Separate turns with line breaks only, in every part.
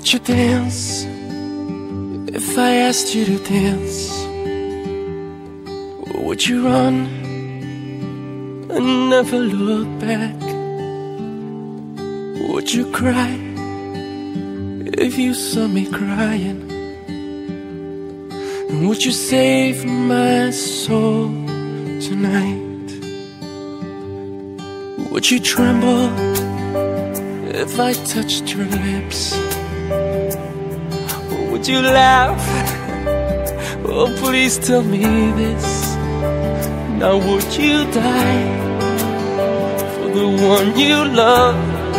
Would you dance if I asked you to dance? Or would you run and never look back? Would you cry if you saw me crying? And would you save my soul tonight? Would you tremble if I touched your lips? Or would you laugh? Oh, please tell me this. Now would you die for the one you love?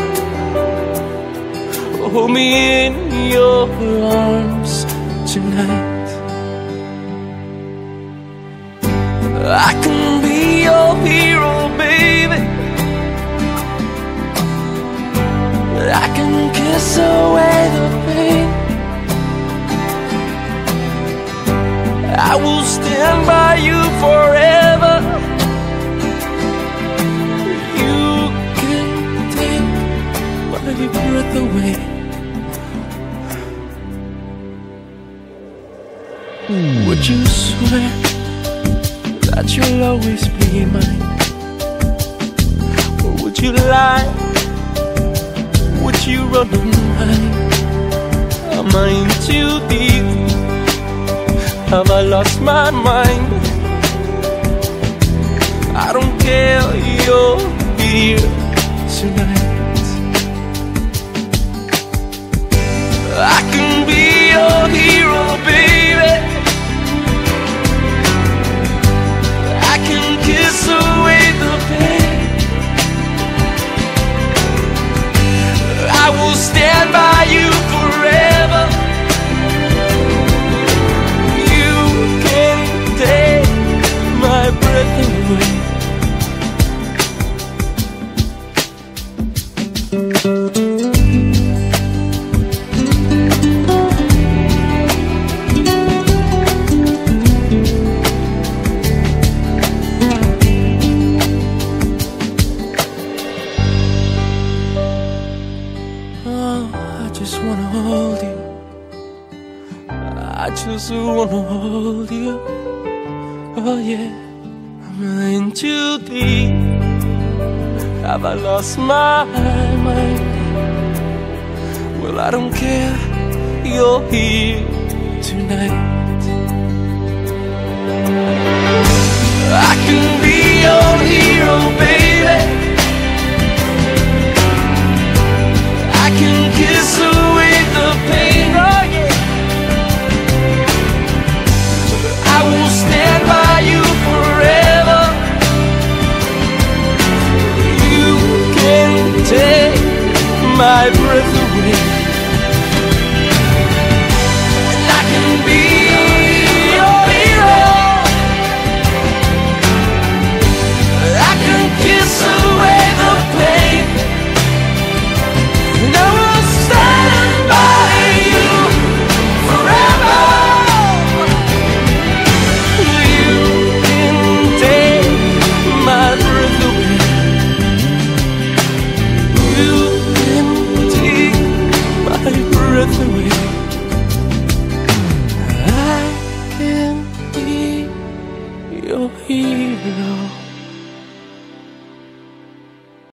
Or hold me in your arms tonight? I can be your hero, baby. I can kiss away the pain. I will stand by you forever. You can take my breath away. Would you swear that you'll always be mine? Or would you lie? Would you run and hide? Am I in too deep? Have I lost my mind? I don't care, you're here tonight. I can be your hero, baby. I can kiss away the pain. I will stand by you forever. You can take my breath away. I just wanna hold you. I just wanna hold you. Oh yeah, I'm in too deep. Have I lost my mind? Well, I don't care, you're here tonight. I can be your hero, baby. I can kiss away the pain, oh yeah. I will stand by you forever. You can take my breath away. And I can be your hero. I can kiss away the pain. And I will stand by you forever. You can take my breath away. You can take my breath away. I can be your hero.